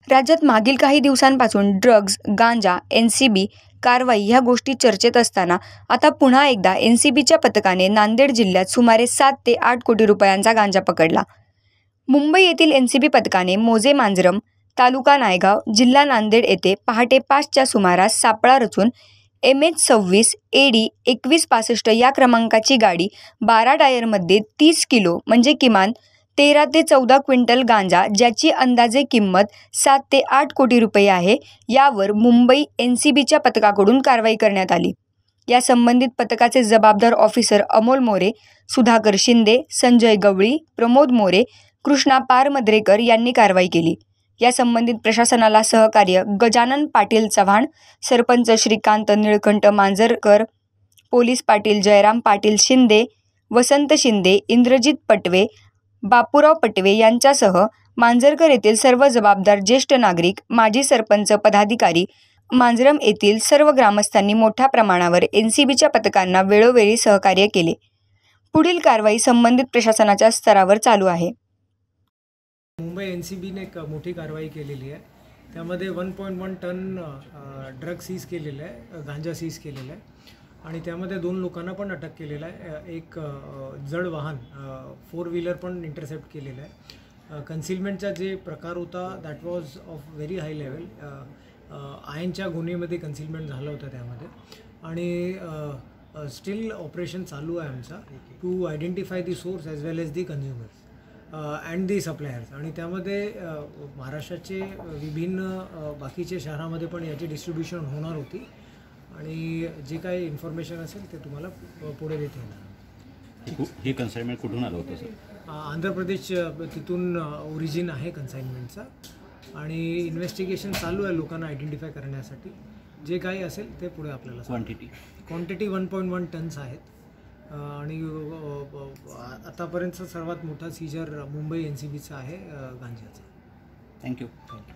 राज्यात मागील काही दिवसांपासून ड्रग्ज, गांजा, एनसीबी कारवाई ह्या गोष्टी चर्चेत असताना आता पुन्हा एकदा एनसीबीच्या पथकाने नांदेड जिल्ह्यात सुमारे 7 ते 8 कोटी रुपयांचा गांजा पकडला. मुंबई येथील एनसीबी पथकाने मौजे मांजरम, तालुका नायगाव, जिल्हा नांदेड येथे पहाटे 5च्या सुमारास सापळा रचून MH26 AD 2165 या क्रमांकाची गाडी 12 टायरमध्ये 30 किलो म्हणजे किमान 13 ते 14 क्विंटल गांजा ज्याची अंदाजे किंमत 7 ते 8 कोटी रुपये आहे, यावर मुंबई एनसीबीच्या पथकाकडून कारवाई करण्यात आली. या संबंधित पथकाचे जबाबदार ऑफिसर अमोल मोरे, सुधाकर शिंदे, संजय गवळी, प्रमोद मोरे, कृष्णा पारमद्रेकर यांनी कारवाई केली. या संबंधित प्रशासनाला सहकार्य गजानन पाटील चव्हाण, सरपंच श्रीकांत निळकंठ मांजरकर, पोलीस पाटील जयराम पाटील शिंदे, वसंत शिंदे, इंद्रजित पटवे, बापूराव पटवे यांच्यासह मांजरकर येथील सर्व जबाबदार ज्येष्ठ नागरिक, माजी सरपंच पदाधिकारी, मांजरम येथील सर्व ग्रामस्थांनी मोठ्या प्रमाणावर एनसीबीच्या पथकांना वेळोवेळी सहकार्य केले. पुढील कारवाई संबंधित प्रशासनाच्या स्तरावर चालू आहे. मुंबई एनसीबीने एक मोठी कारवाई केलेली आहे. त्यामध्ये 1.1 टन ड्रग सीज केलेलं आहे, गांजा सीज केलेला आहे आणि त्यामध्ये 2 लोकांना पण अटक केलेला आहे. एक जड वाहन 4 व्हीलर पण इंटरसेप्ट केलेलं आहे. कन्सिलमेंटचा जे प्रकार होता that was of very high level. आयनच्या गुन्हेमध्ये कन्सिलमेंट झालं होतं त्यामध्ये आणि स्टील ऑपरेशन चालू आहे आमचा to identify the source as well as the consumers and the suppliers. आणि त्यामध्ये महाराष्ट्राचे विभिन्न बाकीच्या शहरामध्ये पण याची डिस्ट्रीब्युशन होणार होती आणि जे काही इन्फॉर्मेशन असेल ते तुम्हाला पुढे देता येणार. हे कन्साइनमेंट कुठून आलं होतं सर? आंध्र प्रदेश तिथून ओरिजिन आहे कन्साइनमेंटचा आणि इन्व्हेस्टिगेशन चालू आहे लोकांना आयडेंटिफाय करण्यासाठी. जे काही असेल ते पुढे आपल्याला. क्वांटिटी 1.1 टन्स आहेत आणि आतापर्यंतचा सर्वात मोठा सीजर मुंबई एनसीबीचा आहे गांजाचा. थँक्यू.